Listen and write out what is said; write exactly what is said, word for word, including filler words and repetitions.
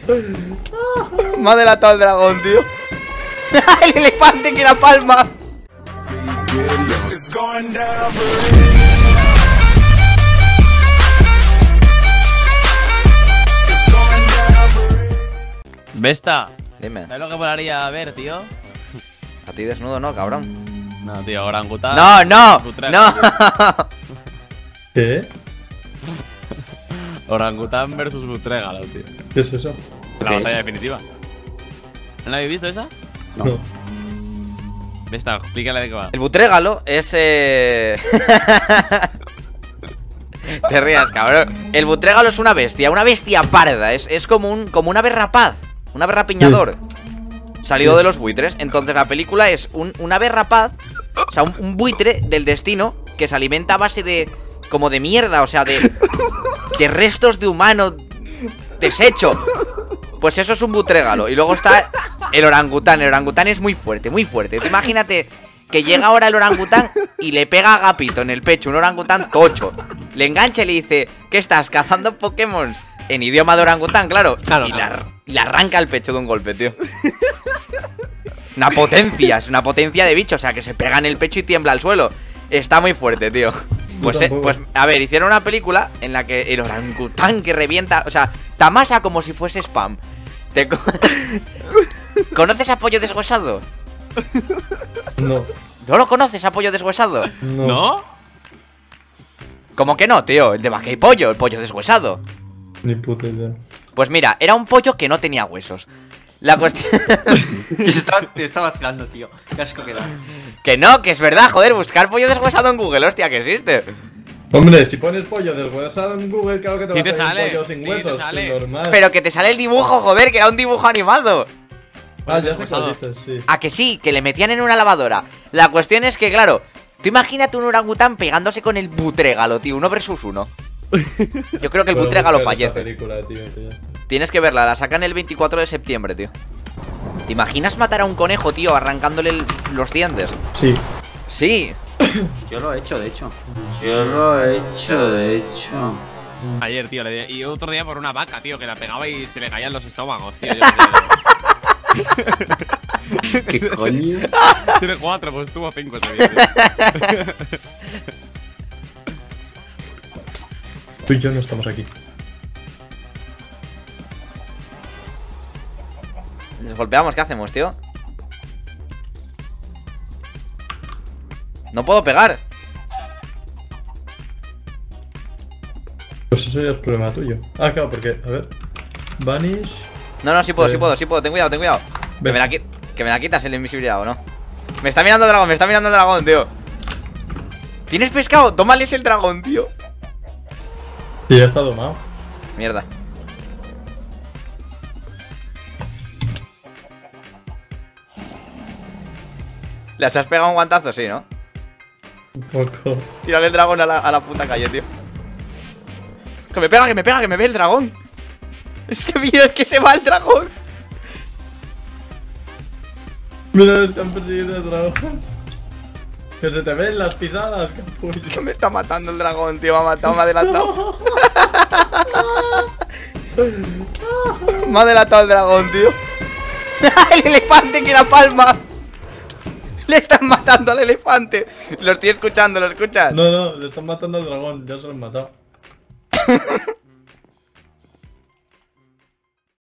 Me ha delatado el dragón, tío. El elefante que la palma. Vesta, Dime. ¿sabes lo que molaría ver, tío? A ti desnudo no, cabrón. No, tío, orangután. No, no, Butrega. no. ¿Qué? Orangután versus Butrégalo, tío. ¿Qué es eso? La batalla definitiva. ¿No la habéis visto esa? No. Vesta, explícale de qué va. El butrégalo es eh... Te rías, cabrón. El butrégalo es una bestia, una bestia parda. Es, es como un como un ave rapaz, un ave rapiñador salido Sí. de los buitres. Entonces la película es un, un ave rapaz, o sea, un, un buitre del destino que se alimenta a base de como de mierda, o sea, de de restos de humano deshecho. Pues eso es un butrégalo. Y luego está el orangután. El orangután es muy fuerte, muy fuerte. Tú imagínate que llega ahora el orangután y le pega a Agapito en el pecho, un orangután tocho. Le engancha y le dice, ¿qué estás? ¿Cazando Pokémon? En idioma de orangután, claro. Claro, y claro. Le, le arranca el pecho de un golpe, tío. Una potencia, es una potencia de bicho. O sea, que se pega en el pecho y tiembla al suelo. Está muy fuerte, tío. Pues, eh, pues, a ver, hicieron una película en la que el orangután que revienta, o sea, tamasa como si fuese spam. Te co- ¿Conoces a Pollo Deshuesado? No. ¿No lo conoces a Pollo Deshuesado? No. ¿No? ¿Cómo que no, tío? El de Vaca y Pollo, el pollo deshuesado. Ni puta idea. Pues mira, era un pollo que no tenía huesos. La cuestión... Te está, te está vacilando, tío. Qué asco que da. Que no, que es verdad, joder, buscar pollo deshuesado en Google, hostia, que existe. Hombre, si pones pollo deshuesado en Google, claro que te va Sí a te salir sale, pollo sin sí te huesos, sale. es normal. Pero que te sale el dibujo, joder, que era un dibujo animado. Ah, ya sé deshuesado. cuál dices, sí. A que sí, que le metían en una lavadora. La cuestión es que, claro, tú imagínate un orangután pegándose con el butrégalo, tío, uno versus uno. Yo creo que el Puedo butrégalo buscar esta fallece. película, tío, tío. Tienes que verla, la sacan el veinticuatro de septiembre, tío. ¿Te imaginas matar a un conejo, tío, arrancándole el- los dientes? Sí. Sí. Yo lo he hecho, de hecho. Yo lo he hecho, de hecho. Ayer, tío, le di- y otro día por una vaca, tío, que la pegaba y se le caían los estómagos, tío. Yo ¿Qué coño? Tiene cuatro, pues tuvo cinco ese día, tío. Tú y yo no estamos aquí. Nos golpeamos, ¿qué hacemos, tío? No puedo pegar. Pues eso ya es problema tuyo. Ah, claro, porque, a ver. Vanish. No, no, sí puedo, Eh. sí puedo, sí puedo. Ten cuidado, ten cuidado. Que ¿Ves? me, la qui- que me la quitas el invisibilidad, ¿o no? Me está mirando el dragón, me está mirando el dragón, tío. ¿Tienes pescado? Tómales el dragón, tío. Sí, ya está domado. Mierda. ¿Les has pegado un guantazo? Sí, ¿no? Un poco. Tírale el dragón a la, a la puta calle, tío. Que me pega, que me pega, que me ve el dragón. Es que mira, es que se va el dragón. Mira, están persiguiendo el dragón. Que se te ven las pisadas, capullo. Que me está matando el dragón, tío. Me ha matado, me ha delatado. Me ha delatado el dragón, tío. El elefante que la palma. Le están matando al elefante. Lo estoy escuchando, ¿lo escuchas? No, no, le están matando al dragón, ya se lo han matado.